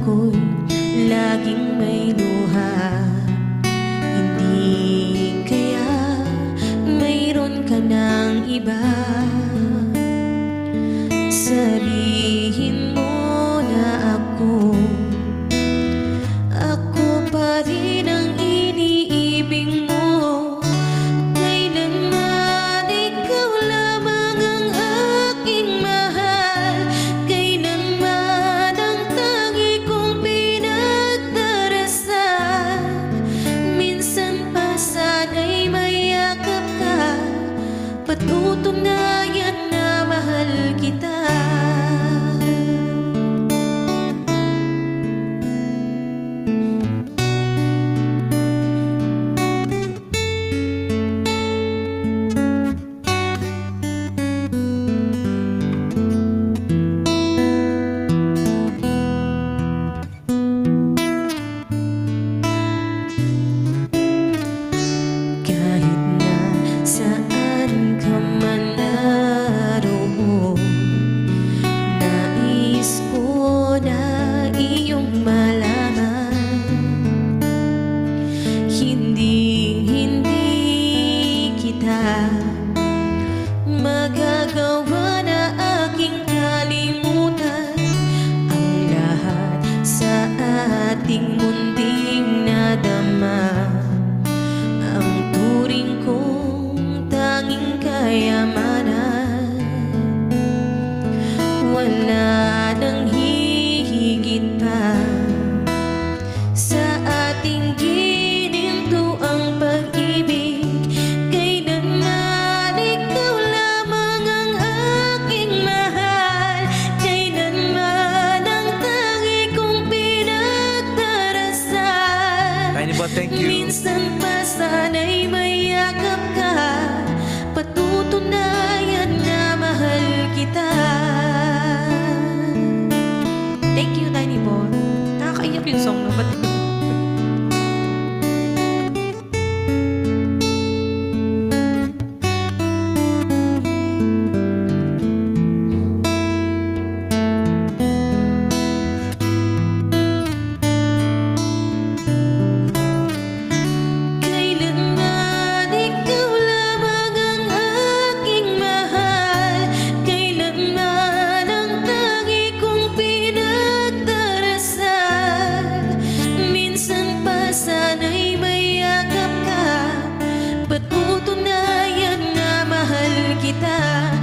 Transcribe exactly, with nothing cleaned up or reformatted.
ako'y laging may luha. Hindi kaya mayroon ka ng iba? Sabihin mo na ako Ako pa rin ang iniibig mo. Kailanman ikaw lamang ang aking mahal. Kailanman ang tangi kong pinagdarasal. Minsan pa sana'y mayakap ka, patutunayan na mahal kita. Magagawa na aking kalimutan ang lahat sa ating munding nadama. Ang turing kong tanging kayamanan, wala nang hihigit pa sa ating gininto ang pag-ibig. Thank you. Minsan pa sana'y mayakap ka, patutunayan na mahal kita. Thank you, Tiny Bot. Nakakaiyak yung song na ba't sana'y mayakap ka, patutunayan na mahal kita.